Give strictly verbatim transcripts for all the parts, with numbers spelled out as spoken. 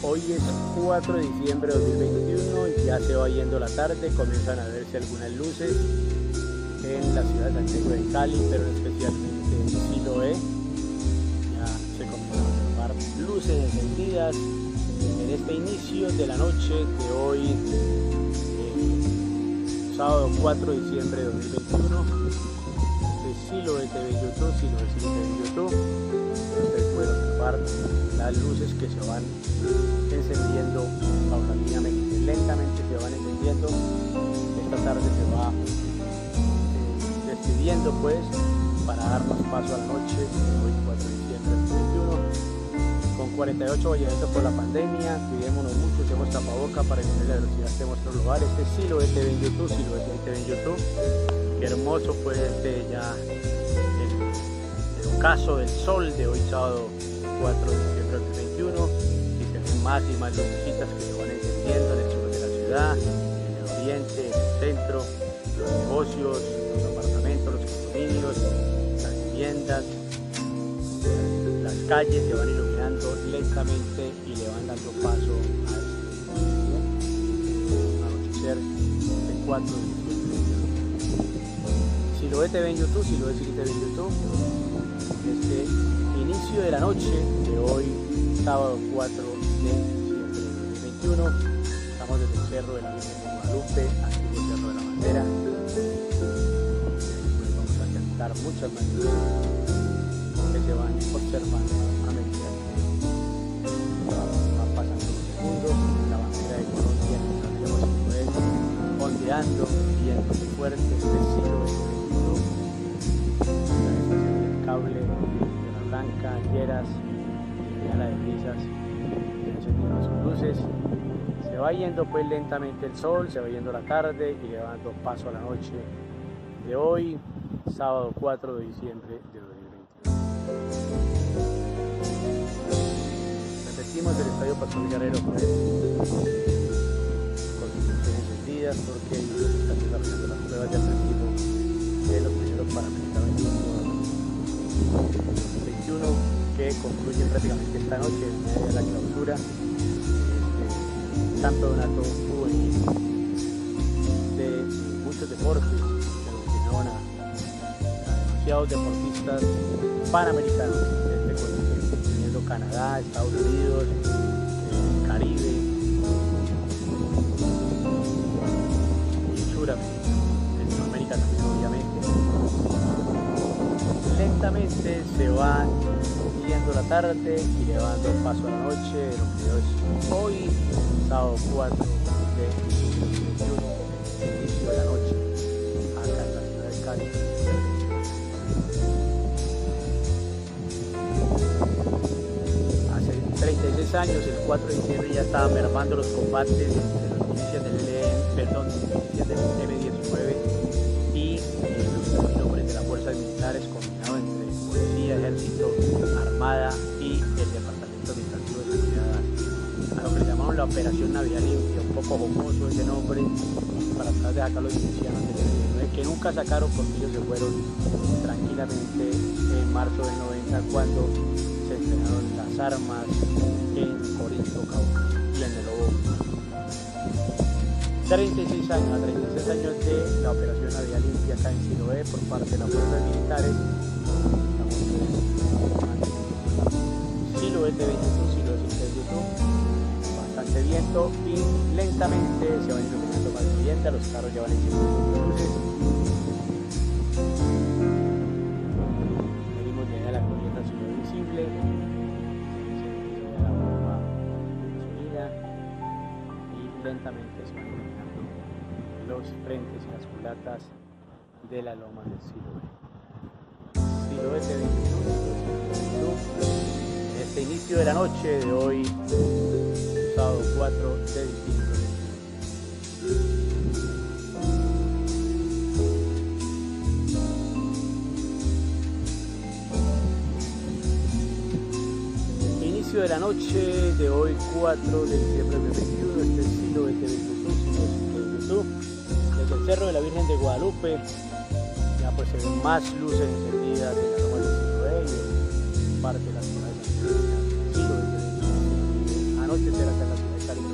Hoy es cuatro de diciembre de dos mil veintiuno, ya se va yendo la tarde, comienzan a verse algunas luces en la ciudad de Santiago de Cali, pero especialmente en Siloé. Ya se comienzan a observar luces encendidas en este inicio de la noche de hoy, eh, sábado cuatro de diciembre de dos mil veintiuno. De Siloé T V en YouTube, Siloé T V en YouTube. Ustedes pueden observar las luces que se van encendiendo paulatinamente, lentamente se van encendiendo. Esta tarde se va eh, despidiendo pues para darnos paso a la noche de hoy cuatro de diciembre de dos mil veintiuno. Con cuarenta y ocho vallenatos por la pandemia, cuidémonos mucho, usemos tapaboca para disminuir la velocidad de nuestro lugar. Este es Siloé T V en YouTube, Siloé T V en YouTube. Qué hermoso fue este ya el, el ocaso del sol de hoy sábado cuatro de diciembre de dos mil veintiuno, y se ven más y más lucecitas que se van encendiendo en el sur de la ciudad, en el oriente, en el centro, los negocios, los apartamentos, los condominios, las viviendas, las calles se van iluminando lentamente y le van dando paso a este anochecer de cuatro de diciembre. Siloé T V en YouTube, Siloé T V en YouTube. Este inicio de la noche de hoy, sábado cuatro de diciembre de dos mil veintiuno. Estamos desde el Cerro de la Virgen de Guadalupe, aquí en el Cerro de la Bandera. Después vamos a cantar muchas más luces que se van observando a medida que van pasando los segundos. La bandera de Colombia, ondeando, viento muy fuerte, crecido el cable de la Blanca, Lleras, de Ala de Brisas, encendiendo sus luces. Se va yendo pues lentamente el sol, se va yendo la tarde y le va dando paso a la noche de hoy, sábado cuatro de diciembre de dos mil veintiuno. Repetimos el Estadio Pastor Guerrero pues, con sus luces encendidas porque ellos están desarrollando las pruebas de atletismo de los primeros Panamericanos veintiuno que concluyen prácticamente esta noche en medio de la clausura este campeonato juvenil de muchos deportes que destinaron a, a demasiados deportistas panamericanos de este continente, incluyendo Canadá, Estados Unidos, el Caribe y Suramérica, Centroamérica también obviamente. Lentamente se va yendo la tarde y le va dando paso a la noche de lo que es hoy, sábado cuatro de diciembre, inicio de la noche, acá en la ciudad de Cali. Hace treinta y seis años, el cuatro de diciembre, ya estaban mermando los combates de las milicias del L N, perdón, milicias del M diecinueve y los nombres de las fuerzas militares combinados entre policía, ejército, armada y el departamento administrativo de seguridad, a lo que le llamaron la Operación Navidad Limpia, un poco jocoso ese nombre para tratar de sacar los milicianos del M diecinueve, que nunca sacaron porque ellos se fueron tranquilamente en marzo del noventa cuando se estrenaron las armas en Corinto, Cauca y en el Lobo. treinta y seis años, treinta y seis años de la Operación Navidad Limpia acá en Siloé por parte de las fuerzas militares. Siloé T V en YouTube, Siloé T V en YouTube. Bastante viento y lentamente se van iluminando más viviendas, los carros ya van encendiendo sus luces. Venimos de la glorieta Siloé Visible, se enciende la bomba de gasolina y lentamente se van iluminando los frentes y las culatas de la loma del Siloé. Siloé T V en YouTube, este inicio de la noche de hoy, sábado cuatro de diciembre. Inicio de la noche de hoy, cuatro de diciembre de dos mil veintiuno, este es Siloé T V en YouTube, Siloé T V en YouTube, desde el Cerro de la Virgen de Guadalupe. Ya pues se ven más luces encendidas en la loma del Siloé y en parte de la ciudad de Santiago. anochecer acá en la ciudad de Cali.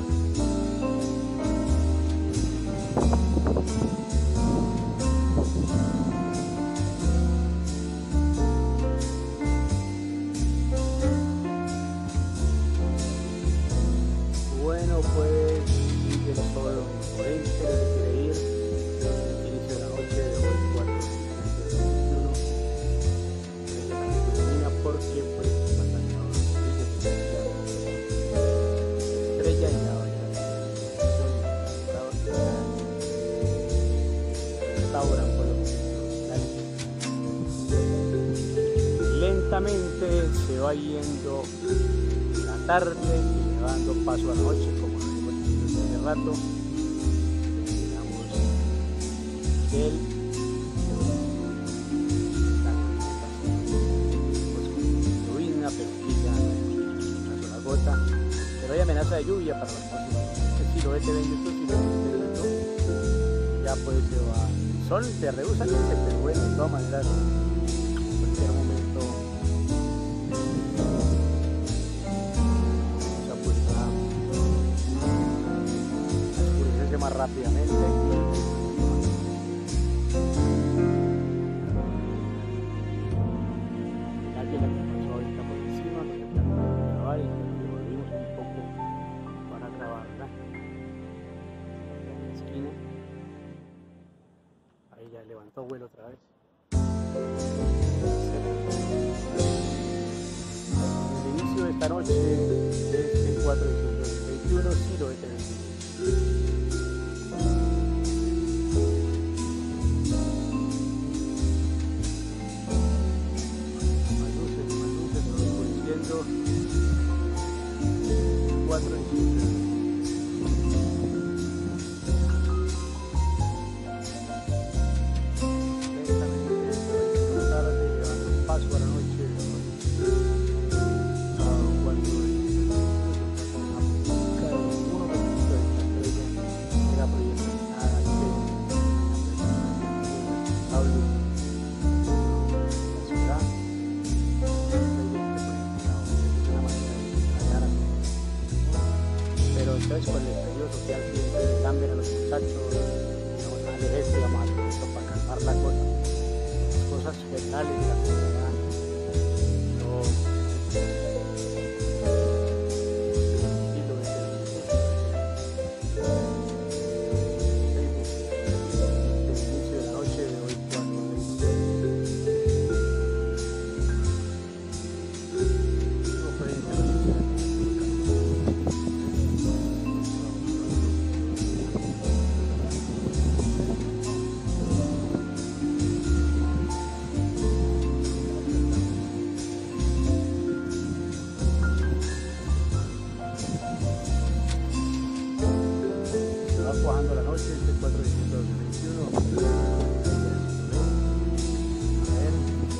Bueno, pues sigue el sol oeste, se quiere ir. Inicio de la noche de hoy, cuatro de veintiuno. Termina porque pues pasaron los estrella y la restauran por los lentamente se va yendo la tarde y le va dando paso a la noche, como lo digo hace rato. Terminamos el ruina, pero aquí ya una sola gota, pero hay amenaza de lluvia para los próximos. Si lo ves en YouTube, si lo ves en YouTube, ya pues se va el sol, se rehúsa, pero bueno, de todas maneras en cualquier momento más rápidamente. Alguien le pasó ahorita por encima, nos dejamos de grabar y nos volvimos un poco para grabar, ¿verdad? Allá en la esquina. Ahí ya levantó vuelo otra vez. El inicio de esta noche de este cuatro de diciembre de dos mil veintiuno, sí lo he tenido. cuatro de diciembre. Lentamente por la tarde, llevando paso a la noche de hoy. Sábado cuatro de diciembre. Uno de los de esta estrella era proyecto nada que hablo de la ciudad. Pero entonces con el estallido social siempre cambian a los muchachos, vamos a darle esto y vamos a hacer esto para calmar la cosa. Las cosas generales de la comunidad. No. Y lo de el inicio de la noche de hoy, cuatro de cuajando la noche, este cuatro de diciembre de dos mil veintiuno. A ver.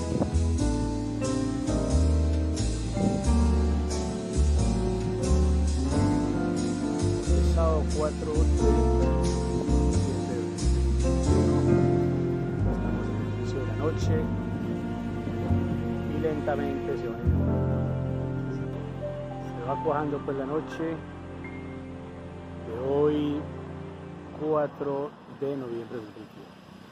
El sábado cuatro de diciembre de dos mil veintiuno. Estamos en el inicio de la noche y lentamente se va, se va cuajando pues la noche de hoy, cuatro de noviembre de dos mil veintiuno.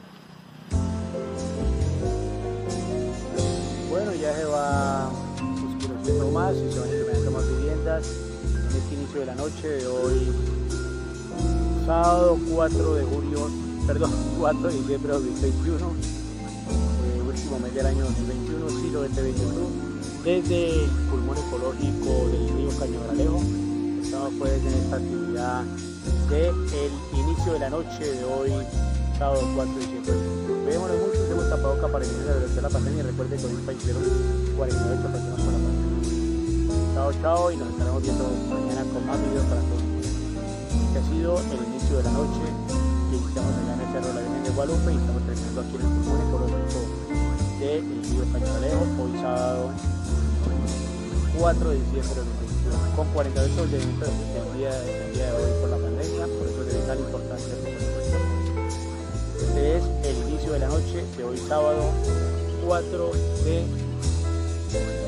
Bueno, ya se va oscureciendo más y se van implementando más viviendas en este inicio de la noche de hoy, sábado cuatro de julio, perdón, cuatro de diciembre de dos mil veintiuno, eh, último mes del año dos mil veintiuno, sí lo T V YouTube, desde el pulmón ecológico del río Cañagralejo. Estamos pues en esta actividad del inicio de la noche de hoy, sábado cuatro de diciembre. Cuidémonos mucho, usemos tapabocas para eliminar la velocidad de la pandemia y recuerden que hoy fallecieron cuarenta y ocho personas por la pandemia. Chao, chao, y nos estaremos viendo mañana con más videos para todos. Este ha sido el inicio de la noche que iniciamos allá en el Cerro de la Virgen de Guadalupe y estamos terminando aquí en el pulmón ecológico del río Cañagralejo, hoy sábado cuatro de diciembre de dos mil veintiuno, con cuarenta y ocho eventos del día, del día de hoy por la pandemia, por eso es de vital importancia. Este es el inicio de la noche de hoy sábado cuatro de